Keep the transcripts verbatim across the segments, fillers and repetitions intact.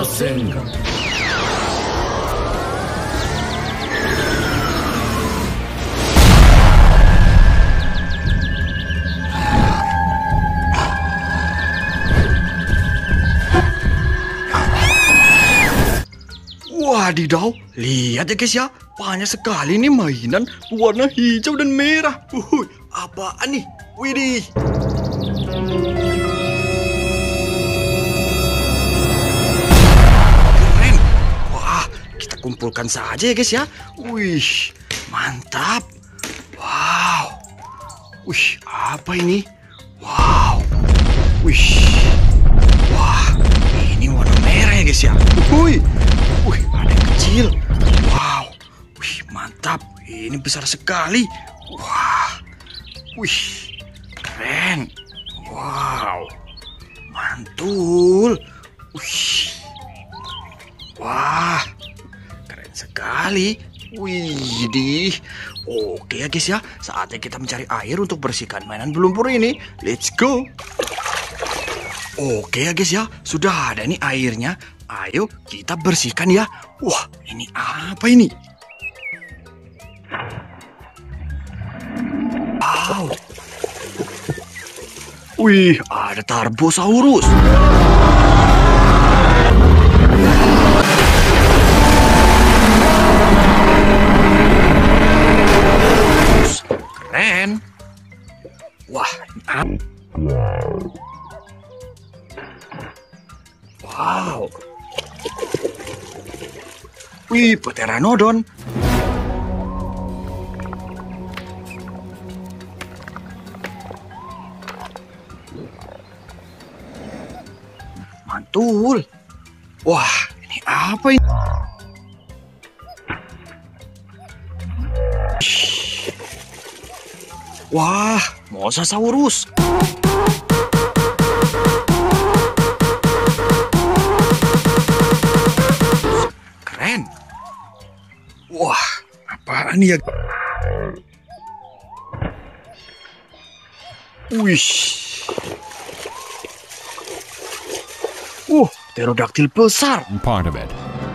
Rasengan. Wadidaw, lihat ya guys ya, banyak sekali nih mainan warna hijau dan merah. Uhuy, apaan nih? Widih. Keren. Wah, kita kumpulkan saja ya guys ya. Wih, mantap. Wow. Wih, apa ini? Wow. Wih. Wah, ini warna merah ya guys ya. Uhuy. Wih, ada yang kecil. Wow. Wih, mantap. Ini besar sekali. Wah. Wih, keren. Wow. Mantul. Wih. Wah. Keren sekali. Wih, dih. Oke ya guys ya, saatnya kita mencari air untuk bersihkan mainan lumpur ini. Let's go. Oke ya guys ya, sudah ada nih airnya. Ayo kita bersihkan ya. Wah, ini apa ini? Wow. Wih, ada Tarbosaurus. Keren. Wah, ini apa? Wow. Wih, Pteranodon. Mantul. Wah, ini apa ini? Wah, Mosasaurus. Keren. Wah, apaan ya? Wih. Uh, pterodaktil besar. Part of it.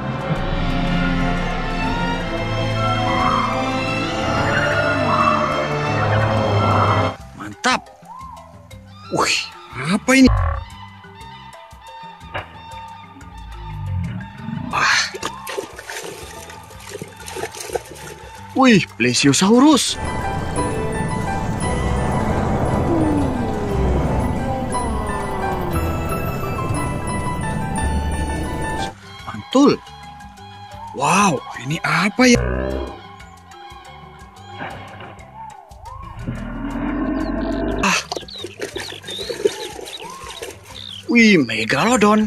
Mantap. Wih, apa ini? Wah. Wih, Plesiosaurus. Mantul. Wow, ini apa ya? Ah. Wih, Megalodon.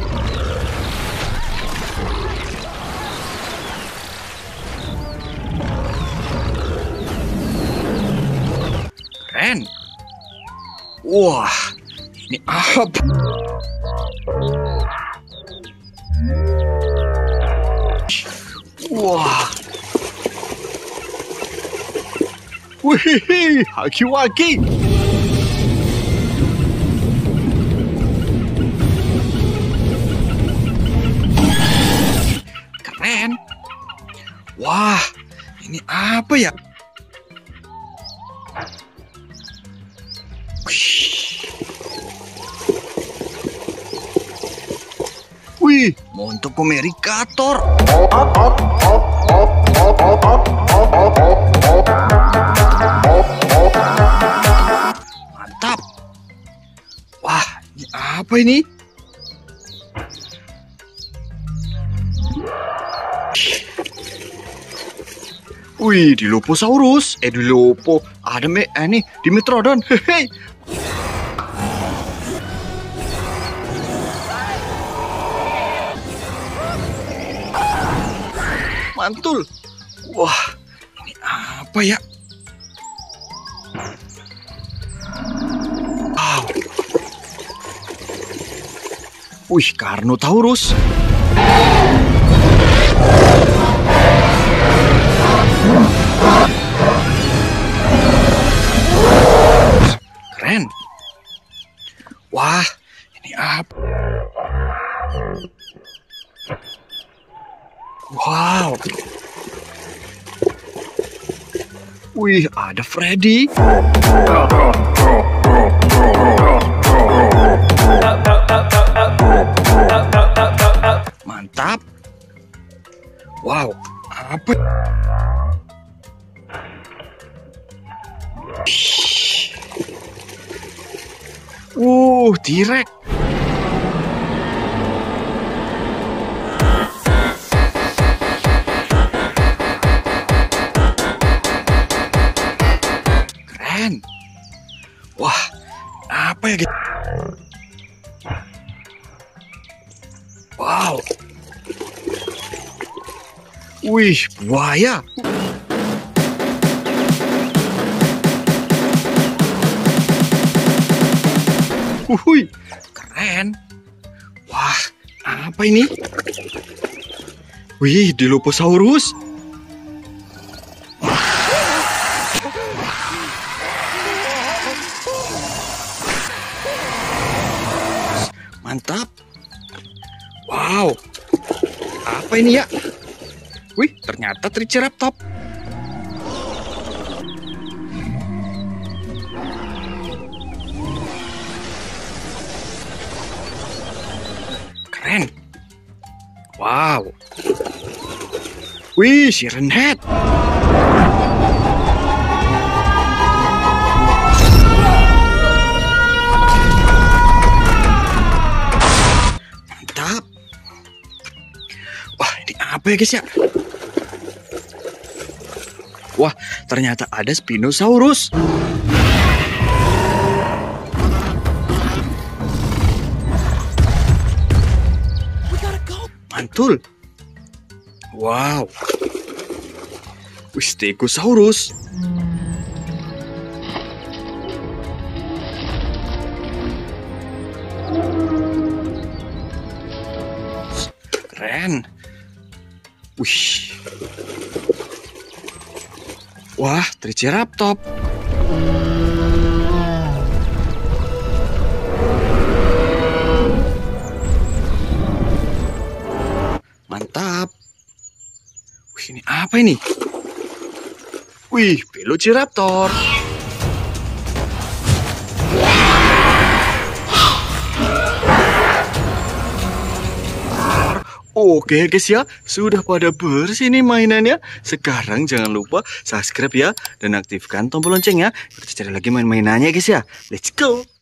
Keren. Wah, ini apa? Wah. Wih, haki-waki. Keren. Wah, ini apa ya? Wih, Montgomerycator. Mantap. Wah, ini apa ini? Wih, Dilophosaurus. Eh, Dilopho. Ada me, eh, nih, Dimetrodon. Hehe. Mantul. Wah, ini apa ya? Wow. Wih, Carnotaurus. Keren. Wah, ini apa? Wow. Wih, ada Freddy. Mantap. Wow, apa? Uh, T-Rex. Keren. Wah, apa ya? Wow. Wih, buaya. Wuih, keren. Wah, apa ini? Wih, Dilophosaurus. Mantap. Wow. Apa ini ya? Wih, ternyata Triceratops. Keren. Wow. Wih, Siren Head. Mantap. Wah, ini apa ya guys ya? Wah, ternyata ada Spinosaurus. Mantul. Wow. Wih, Stegosaurus. Keren. Wih. Wah, Triceratops. Mantap. Wih, ini apa ini? Wih, Velociraptor. Oke guys ya, sudah pada bersih nih mainannya. Sekarang jangan lupa subscribe ya, dan aktifkan tombol loncengnya. Kita cari lagi main-mainannya guys ya. Let's go.